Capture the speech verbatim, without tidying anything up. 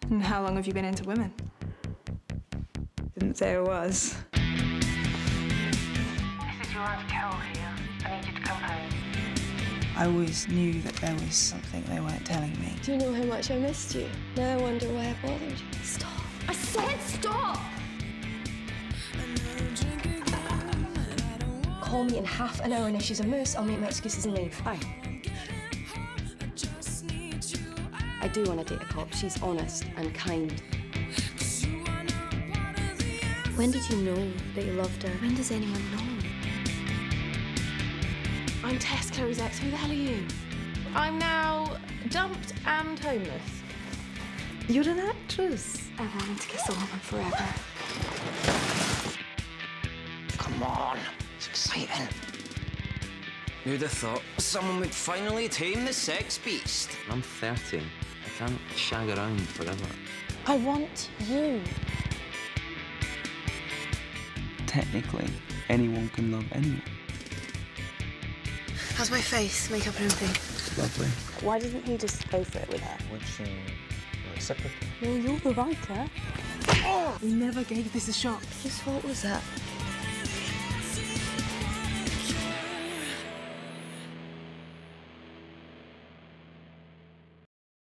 And how long have you been into women? Didn't say I was. This is your Aunt Carol here. I need you to come home. I always knew that there was something they weren't telling me. Do you know how much I missed you? Now I wonder why I bothered you. Stop. I said stop! Call me in half an hour and if she's a moose, I'll make my excuses and leave. Hi. I do want to date a cop. She's honest and kind. When did you know that you loved her? When does anyone know? I'm Tess, Chloe's ex. Who the hell are you? I'm now dumped and homeless. You're an actress. I wanted to kiss a woman forever. Come on, it's exciting. Who'd have thought someone would finally tame the sex beast? I'm thirty. I can't shag around forever. I want you. Technically, anyone can love anyone. How's my face? Makeup and everything? Lovely. Why didn't he just go for it with her? Which, um, reciprocal. Well, you're the writer. We never gave this a shot. Whose fault was that?